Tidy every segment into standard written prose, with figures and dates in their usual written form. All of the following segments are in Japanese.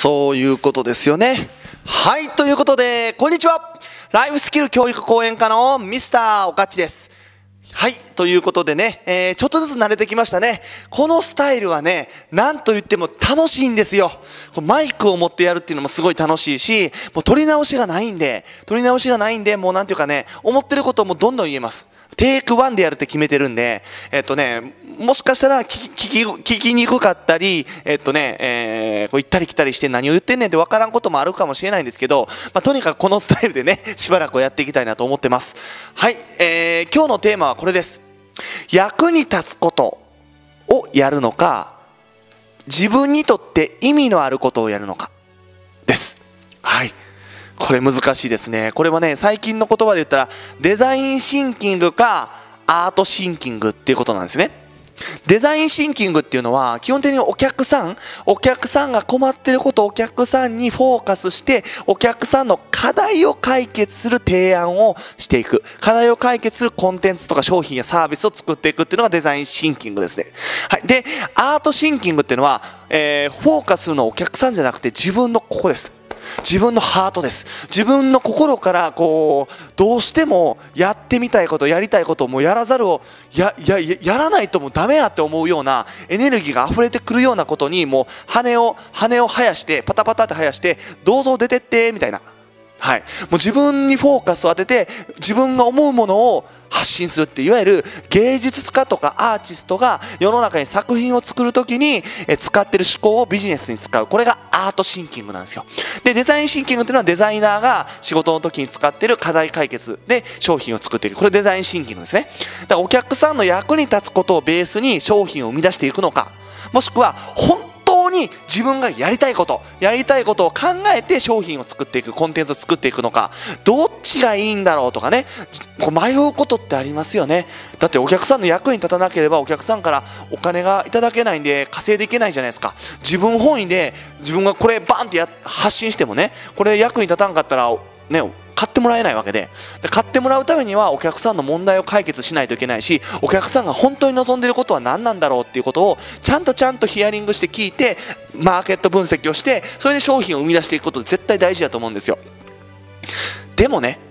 そういうことですよね。はい、ということで、こんにちは。ライフスキル教育講演家のミスターおかっちです。はい、ということでね、ちょっとずつ慣れてきましたね。このスタイルはね、なんと言っても楽しいんですよ。マイクを持ってやるっていうのもすごい楽しいし、もう取り直しがないんで、もうなんていうかね、思ってることもどんどん言えます。テイク1でやるって決めてるんで、もしかしたら聞きにくかったり、こう行ったり来たりして何を言ってんねんって分からんこともあるかもしれないんですけど、とにかくこのスタイルでね、しばらくやっていきたいなと思ってます。はい、今日のテーマはこれです。役に立つことをやるのか、自分にとって意味のあることをやるのかです。はい。これ難しいですね。これはね、最近の言葉で言ったらデザインシンキングかアートシンキングっていうことなんですね。デザインシンキングっていうのは基本的にお客さんが困っていることをお客さんにフォーカスしてお客さんの課題を解決する提案をしていく、課題を解決するコンテンツとか商品やサービスを作っていくっていうのがデザインシンキングですね。はい、でアートシンキングっていうのは、フォーカスするのはお客さんじゃなくて自分のここです。自分のハートです。自分の心からこうどうしてもやってみたいこと、やりたいことをもうやらざるをやらないともうダメやって思うようなエネルギーが溢れてくるようなことにもう羽を生やしてパタパタって生やしてどうぞ出てってみたいな、はい、もう自分にフォーカスを当てて自分が思うものを発信するって、いわゆる芸術家とかアーティストが世の中に作品を作るときに使ってる思考をビジネスに使う、これがアートシンキングなんですよ。でデザインシンキングっていうのはデザイナーが仕事の時に使ってる課題解決で商品を作っていく、これデザインシンキングですね。だからお客さんの役に立つことをベースに商品を生み出していくのか、もしくは本当に自分がやりたいことを考えて商品を作っていく、コンテンツを作っていくのか、どっちがいいんだろうとかね、迷うことってありますよね。だってお客さんの役に立たなければお客さんからお金がいただけないんで稼いでいけないじゃないですか。自分本位で自分がこれバンって発信してもね、これ役に立たんかったらね、買ってもらえないわけで、買ってもらうためにはお客さんの問題を解決しないといけないし、お客さんが本当に望んでいることは何なんだろうっていうことをちゃんとヒアリングして聞いてマーケット分析をして、それで商品を生み出していくことって絶対大事だと思うんですよ。でもね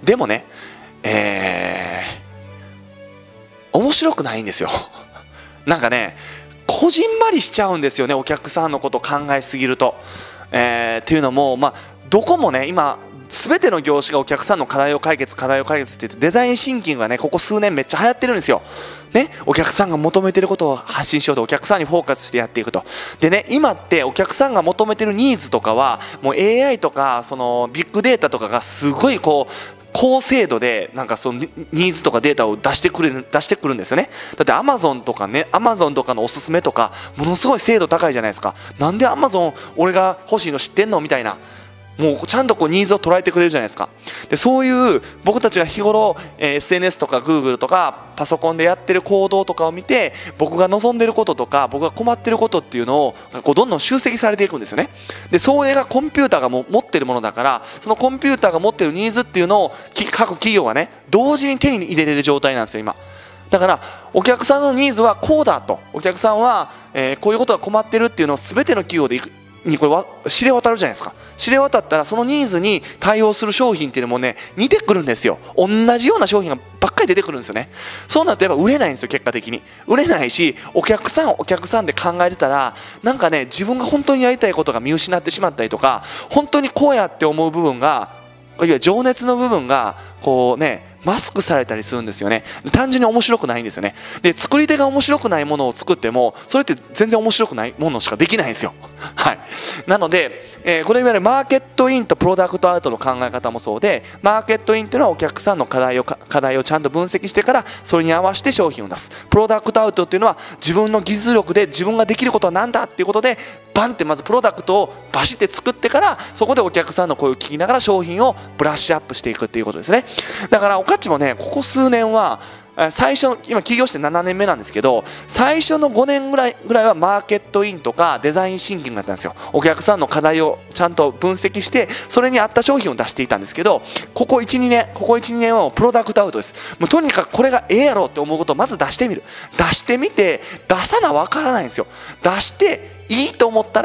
面白くないんですよ。なんかね、こじんまりしちゃうんですよね、お客さんのことを考えすぎると。っていうのも、どこもね今全ての業種がお客さんの課題を解決って言ってデザインシンキングがねここ数年めっちゃ流行ってるんですよ。ね、お客さんが求めてることを発信しようと、お客さんにフォーカスしてやっていくと。でね、今ってお客さんが求めてるニーズとかはもう AI とかそのビッグデータとかがすごいこう高精度でなんかそのニーズとかデータを出してくるんですよね。だってアマゾンとかのおすすめとかものすごい精度高いじゃないですか。なんでアマゾン俺が欲しいの知ってんのみたいな、もうちゃんとこうニーズを捉えてくれるじゃないですか。でそういう僕たちが日頃、SNS とか Google とかパソコンでやってる行動とかを見て、僕が望んでることとか僕が困ってることっていうのをこうどんどん集積されていくんですよね。でそれがコンピューターが持ってるものだから、そのコンピューターが持ってるニーズっていうのを各企業がね同時に手に入れれる状態なんですよ今。だからお客さんのニーズはこうだと、お客さんは、こういうことが困ってるっていうのを全ての企業でにこれは知れ渡るじゃないですか。知れ渡ったらそのニーズに対応する商品っていうのもね似てくるんですよ。同じような商品がばっかり出てくるんですよね。そうなるとやっぱ売れないんですよ。結果的に売れないし、お客さんで考えてたらなんかね、自分が本当にやりたいことが見失ってしまったりとか、本当にこうやって思う部分が、いわゆる情熱の部分がこうねマスクされたりするんですよね。単純に面白くないんですよね。で作り手が面白くないものを作ってもそれって全然面白くないものしかできないんですよ。はい、なので、これいわゆるマーケットインとプロダクトアウトの考え方もそうで、マーケットインというのはお客さんの課題をちゃんと分析してからそれに合わせて商品を出す。プロダクトアウトっていうのは自分の技術力で自分ができることは何だっていうことでバンってまずプロダクトをバシッて作ってから、そこでお客さんの声を聞きながら商品をブラッシュアップしていくっていうことですね。だからおかっちもねここ数年は最初今起業して7年目なんですけど、最初の5年ぐらいはマーケットインとかデザインシンキングだったんですよ。お客さんの課題をちゃんと分析してそれに合った商品を出していたんですけど、ここ 1,2 年はもうプロダクトアウトです。もうとにかくこれがええやろって思うことをまず出してみる。出してみて出さなわからないんですよ。出していいと思ったら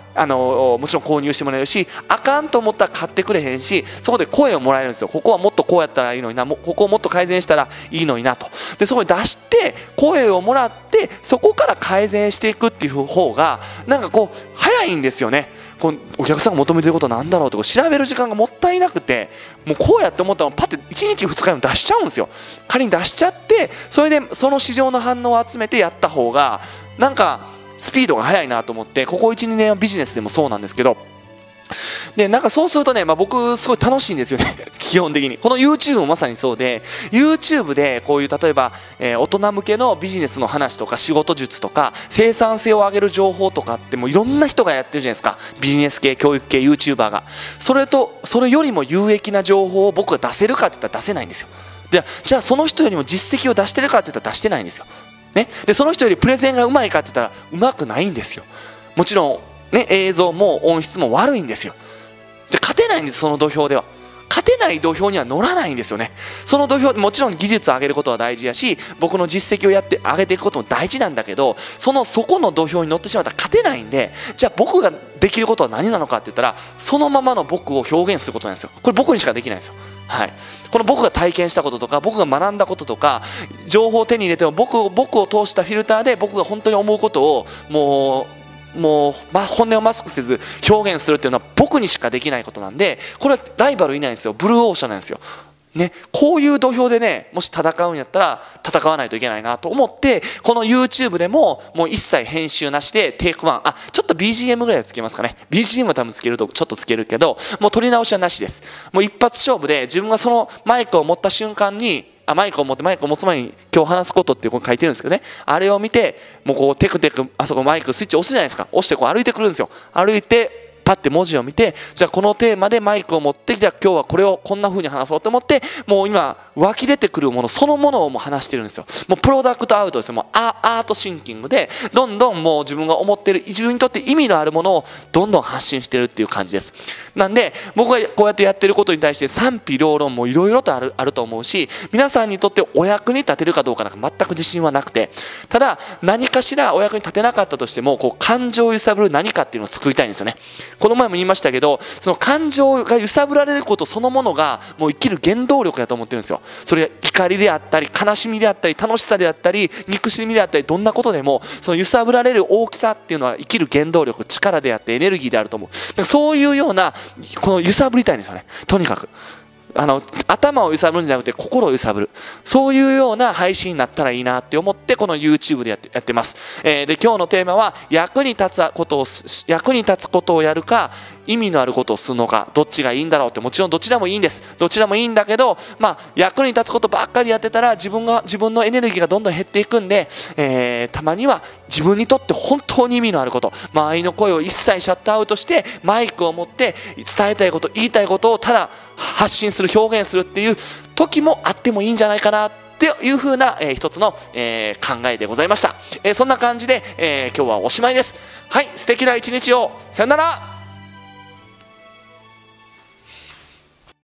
もちろん購入してもらえるし、あかんと思ったら買ってくれへんし、そこで声をもらえるんですよ。ここはもっとこうやったらいいのにな、ここをもっと改善したらいいのになと。でそこに出して声をもらって、そこから改善していくっていう方がなんかこう早いんですよね。お客さんが求めてることなんだろうと調べる時間がもったいなくて、もうこうやって思ったらパッて1日2日に出しちゃうんですよ。仮に出しちゃって、それでその市場の反応を集めてやった方がなんかスピードが速いなと思って、ここ 1,2 年はビジネスでもそうなんですけど、でなんかそうするとね、僕すごい楽しいんですよね基本的に。この YouTube もまさにそうで、 YouTube でこういう例えば、大人向けのビジネスの話とか仕事術とか生産性を上げる情報とかってもういろんな人がやってるじゃないですか。ビジネス系教育系 YouTuber がそれよりも有益な情報を僕が出せるかって言ったら出せないんですよ。じゃあその人よりも実績を出してるかって言ったら出してないんですよ、ね、でその人よりプレゼンがうまいかって言ったらうまくないんですよ。もちろんね、映像も音質も悪いんですよ。じゃあ勝てないんです。その土俵では勝てない土俵には乗らないんですよね。その土俵、もちろん技術を上げることは大事やし、僕の実績をやって上げていくことも大事なんだけど、そこの土俵に乗ってしまったら勝てないんで、じゃあ僕ができることは何なのかって言ったら、そのままの僕を表現することなんですよ。これ僕にしかできないんですよ。はい、この僕が体験したこととか僕が学んだこととか情報を手に入れても僕を通したフィルターで僕が本当に思うことを本音をマスクせず表現するっていうのは僕にしかできないことなんで、これはライバルいないんですよ。ブルーオーシャンなんですよ。ね、こういう土俵でね、もし戦うんやったら戦わないといけないなと思って、この YouTube でももう一切編集なしでテイク1、ちょっと BGM ぐらいはつけますかね。 BGM は多分つけるとちょっとつけるけど、もう撮り直しはなしです。もう一発勝負で自分がそのマイクを持った瞬間にマイクを持つ前に今日話すことってここ書いてるんですけどね、あれを見てもうこうテクテクあそこマイクスイッチ押すじゃないですか。押してこう歩いてくるんですよ。歩いてパッて文字を見て、じゃあこのテーマでマイクを持ってきて、今日はこれをこんな風に話そうと思って、もう今湧き出てくるものそのものをもう話してるんですよ。もうプロダクトアウトですよ。もうアートシンキングでどんどんもう自分が思ってる自分にとって意味のあるものをどんどん発信してるっていう感じです。なんで僕がこうやってやってることに対して賛否両論もいろいろとあると思うし、皆さんにとってお役に立てるかどうかなんか全く自信はなくて、ただ何かしらお役に立てなかったとしてもこう感情を揺さぶる何かっていうのを作りたいんですよね。この前も言いましたけど、その感情が揺さぶられることそのものがもう生きる原動力だと思ってるんですよ。それが怒りであったり悲しみであったり楽しさであったり憎しみであったり、どんなことでもその揺さぶられる大きさっていうのは生きる原動力、力であってエネルギーであると思う。だからそういうようなこの揺さぶりたいんですよね。とにかく頭を揺さぶるんじゃなくて心を揺さぶる、そういうような配信になったらいいなって思ってこの YouTube でやってます。で今日のテーマは役に立つことをやるか意味のあることをするのか、どっちがいいんだろうって。もちろんどちらもいいんです。どちらもいいんだけど、役に立つことばっかりやってたら自分のエネルギーがどんどん減っていくんで、たまには自分にとって本当に意味のあること、周りの声を一切シャットアウトしてマイクを持って伝えたいこと言いたいことをただ発信する表現するっていう時もあってもいいんじゃないかなっていう風な、一つの、考えでございました。そんな感じで、今日はおしまいです。はい、素敵な一日を。さよなら。